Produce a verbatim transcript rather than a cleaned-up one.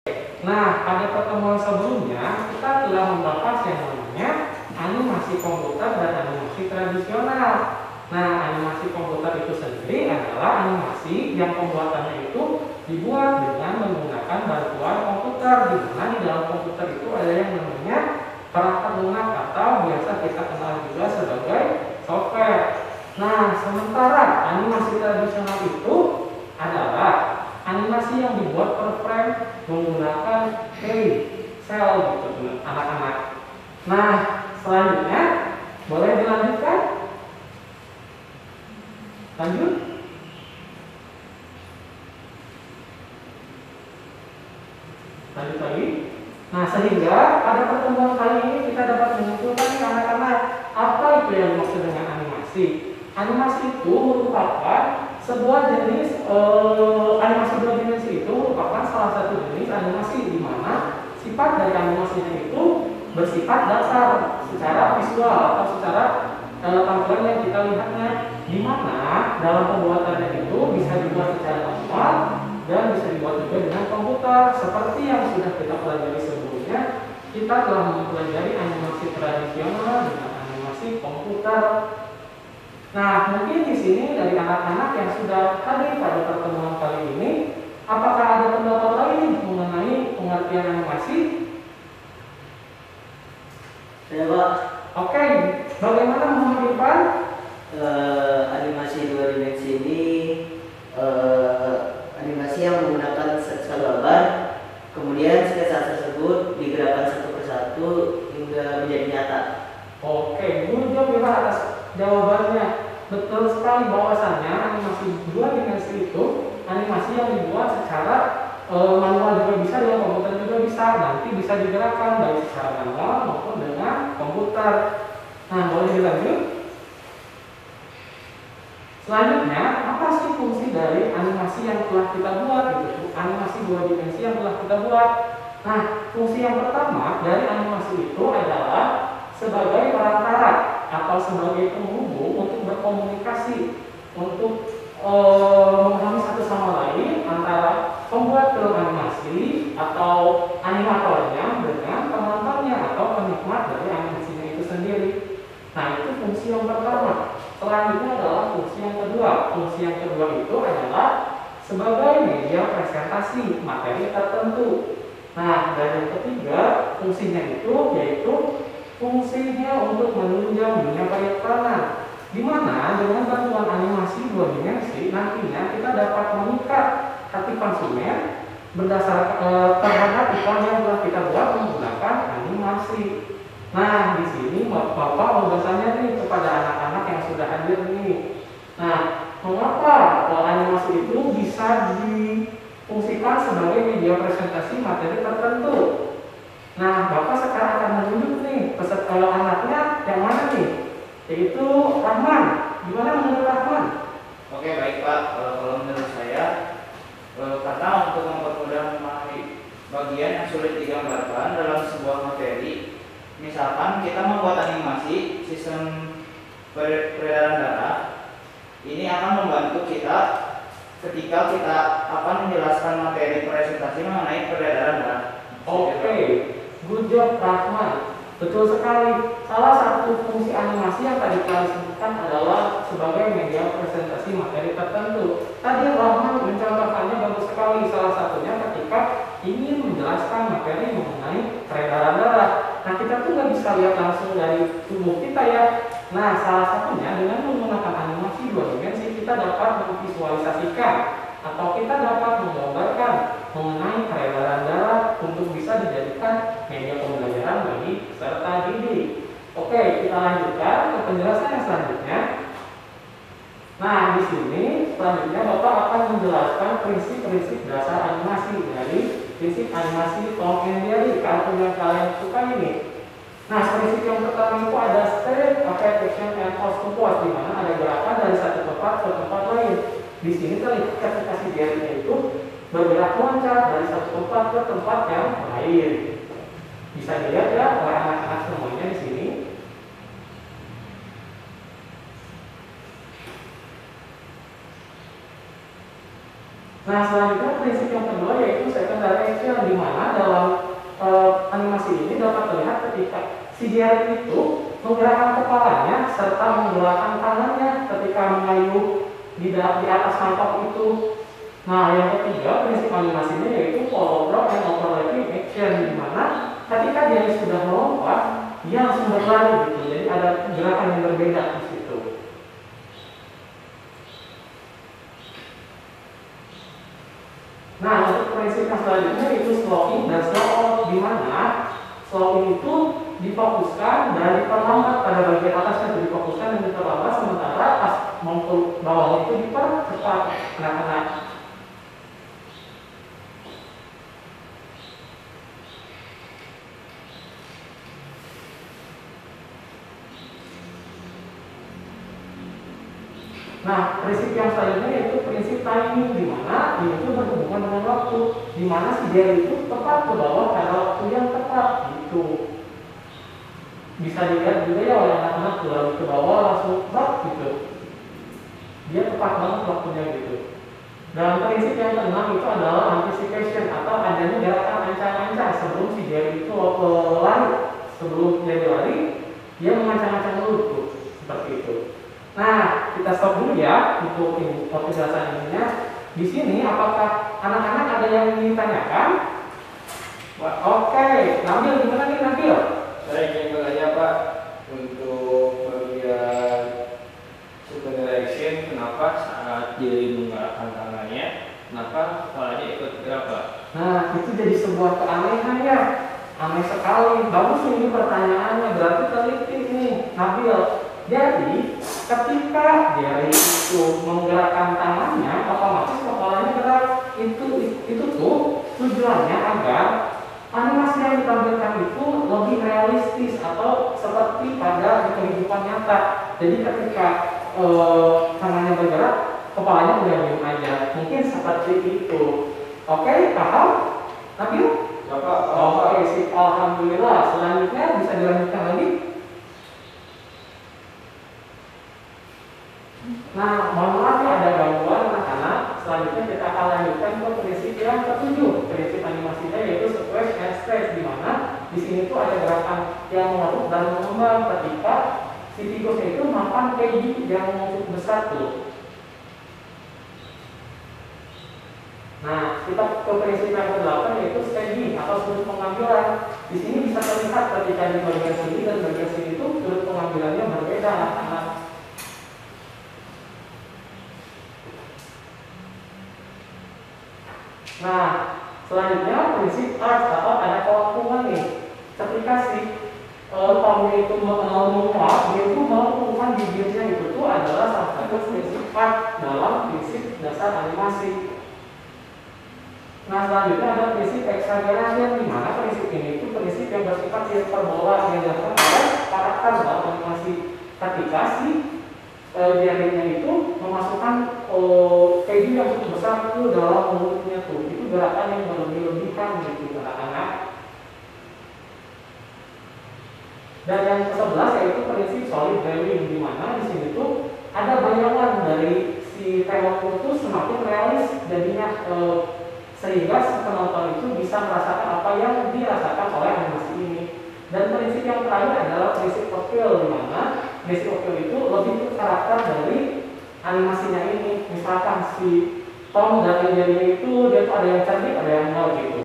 Nah, pada pertemuan sebelumnya kita telah membahas yang namanya animasi komputer dan animasi tradisional. Nah, animasi komputer itu sendiri adalah animasi yang pembuatannya itu dibuat dengan menggunakan bantuan komputer, di mana di dalam komputer itu ada yang namanya perangkat lunak atau biasa kita kenal juga sebagai software. Nah, sementara animasi tradisional itu adalah animasi yang dibuat per frame menggunakan key, sel gitu anak-anak. Nah, selanjutnya boleh dilanjutkan? Lanjut. Lanjut lagi. Nah, sehingga pada pertemuan kali ini kita dapat menyimpulkan anak-anak apa itu yang dimaksud dengan animasi. Animasi itu merupakan sebuah jenis eh, animasi dua dimensi itu merupakan salah satu jenis animasi di mana sifat dari animasinya itu bersifat dasar secara visual atau secara eh, tampilan yang kita lihatnya, di mana dalam pembuatannya itu bisa dibuat secara manual dan bisa dibuat juga dengan komputer. Seperti yang sudah kita pelajari sebelumnya, kita telah mempelajari animasi tradisional dengan animasi komputer. Nah, mungkin di sini dari anak-anak yang sudah hadir pada pertemuan kali ini, apakah ada pendapat lain mengenai pengertian animasi? Ya, Pak. Oke, bagaimana Muhammad Irfan? Uh, animasi dua dimensi ini uh, animasi yang menggunakan sketsa gambar, kemudian sketsa tersebut digerakkan satu persatu hingga menjadi nyata. Oke, good job ya Pak atas jawabannya. Betul sekali bahwasannya animasi dua dimensi itu animasi yang dibuat secara e, manual juga bisa, dengan komputer juga bisa. Nanti bisa digerakkan baik secara manual maupun dengan komputer. Nah, boleh dilanjut? Selanjutnya, apa sih fungsi dari animasi yang telah kita buat gitu? Animasi dua dimensi yang telah kita buat. Nah, fungsi yang pertama dari animasi itu adalah sebagai perantara atau sebagai penghubung untuk berkomunikasi, untuk e, memahami satu sama lain antara pembuat film animasi atau animatornya dengan penontonnya atau penikmat dari animasinya itu sendiri. Nah, itu fungsi yang pertama. Selanjutnya adalah fungsi yang kedua. Fungsi yang kedua itu adalah sebagai media presentasi materi tertentu. Nah, dan yang ketiga fungsinya itu yaitu fungsinya untuk menunjang dunia periklanan, di mana dengan bantuan animasi dua dimensi nantinya kita dapat mengikat hati konsumen berdasar eh, terhadap iklan yang telah kita buat menggunakan animasi. Nah, di sini Bapak mau bertanya nih kepada anak-anak yang sudah hadir nih. Nah, mengapa eh, animasi itu bisa difungsikan sebagai media presentasi materi tertentu? Nah, Bapak sekarang akan menunjuk nih peserta anaknya yang mana nih? Yaitu Rahman. Gimana menurut Rahman? Oke, baik Pak. Kalau, kalau menurut saya, e, karena untuk mempermudah memahami bagian yang sulit digambarkan dalam sebuah materi, misalkan kita membuat animasi sistem peredaran darah, ini akan membantu kita ketika kita akan menjelaskan materi presentasi mengenai peredaran darah. Oke. Okay. Good job Rahman. Betul sekali. Salah satu fungsi animasi yang tadi kalian sebutkan adalah sebagai media presentasi materi tertentu. Tadi Rahman mencontohkannya bagus sekali. Salah satunya ketika ingin menjelaskan materi mengenai peredaran darah. Nah, kita tuh nggak bisa lihat langsung dari tubuh kita ya. Nah, salah satunya dengan menggunakan animasi dua dimensi kita dapat memvisualisasikan atau kita dapat menggambarkan mengenai peredaran darah untuk bisa dijadikan media pembelajaran bagi peserta didik. Oke, kita lanjutkan ke penjelasan yang selanjutnya. Nah, di sini selanjutnya Bapak akan menjelaskan prinsip-prinsip dasar animasi dari prinsip animasi Tom and Jerry, kartun yang kalian suka ini. Nah, prinsip yang pertama itu ada state, effect, action, and cause to pose, di mana ada gerakan dari satu tempat ke tempat lain. Di sini terlihat ketika si Jerry itu bergerak loncat dari satu tempat ke tempat yang lain. Bisa dilihat ya oleh anak-anak semuanya di sini. Nah, selanjutnya prinsip yang kedua yaitu secondary action, di mana dalam uh, animasi ini dapat terlihat ketika si Jerry itu menggerakkan kepalanya serta menggerakkan tangannya ketika mengayuh di, di atas mangkok itu. Nah, yang ketiga prinsip animasinya yaitu follow drop and overlapping action, di mana ketika dia sudah melompat, dia langsung berlari gitu. Jadi ada gerakan yang berbeda di situ. Nah, untuk prinsip yang selanjutnya yaitu slowing dan slow out, di mana slowing itu difokuskan dari terlambat pada bagian atasnya itu difokuskan dan terlambat, sementara pas mau ke bawah itu dipercepat. Nah, Nah, prinsip yang selanjutnya yaitu prinsip timing, di mana ini itu berhubungan dengan waktu, di mana si Jerry itu tepat ke bawah pada waktu yang tepat gitu. Bisa dilihat juga ya oleh anak-anak lalu ke bawah langsung bak gitu. Dia tepat banget waktunya gitu. Dan prinsip yang keenam itu adalah anticipation atau adanya gerakan ancang-ancang sebelum si Jerry itu uh, lari. Sebelum Jerry lari, dia mengancang-ancang dulu tuh, seperti itu. Nah, kita stop dulu ya untuk ini, untuk penjelasan ininya. Di sini apakah anak-anak ada yang ingin ditanyakan? Wah, oke, okay. Nabil gimana nih Nabil? Saya ingin bertanya Pak, untuk bagian secondary action, kenapa saat Jerry menggerakkan tangannya, kenapa kepalanya ikut gerak Pak? Nah, itu jadi sebuah keanehan ya, aneh sekali. Bagus ini pertanyaannya, berarti teliti nih Nabil. Jadi, ketika Jerry itu menggerakkan tangannya, otomatis kepalanya gerak. Itu itu tuh tujuannya agar animasi yang ditampilkan itu lebih realistis atau seperti pada di kehidupan nyata. Jadi ketika eh, tangannya bergerak, kepalanya udah diam aja. Mungkin seperti itu. Oke, paham? Nabil? Bapak, Oke, sip. Alhamdulillah. Selanjutnya bisa dilanjutkan lagi. Nah, mohon maaf ya ada gangguan anak-anak. Selanjutnya kita akan lanjutkan ke prinsip yang ketujuh. Prinsip animasinya yaitu squash and stretch, di mana di sini tuh ada gerakan yang mengeruk dan mengembang ketika si tikusnya itu makan keju yang cukup besar tuh. Nah, kita ke prinsip yang kedelapan yaitu staging atau sudut pengambilan. Di sini bisa terlihat ketika di bagian sini dan bagian sini itu sudut pengambilannya berbeda anak-anak. Nah, selanjutnya prinsip arch atau ada kelengkungan nih. Ketika si uh, Tommy itu menguap, dia itu melengkungkan bibirnya, itu tuh adalah salah satu prinsip arch dalam prinsip dasar animasi. Nah, selanjutnya ada prinsip exaggeration, di mana prinsip ini itu prinsip yang bersifat hiperbola yang dilakukan oleh karakter dalam animasi. Ketika si Jerry-nya itu memasukkan uh, keju yang cukup besar itu dalam mulutnya tuh, itu gerakan yang berlebih-lebihan gitu anak-anak. Dan yang ke sebelas yaitu prinsip solid drawing, di mana di sini tuh ada bayangan dari si tewok itu semakin realis jadinya, uh, sehingga si penonton itu bisa merasakan apa yang dirasakan oleh animasi ini. Dan prinsip yang terakhir adalah prinsip appeal, di mana prinsip appeal itu lebih ke karakter dari animasinya ini. Misalkan si Tom dan Jerry itu dia tuh ada yang cerdik, ada yang nol gitu.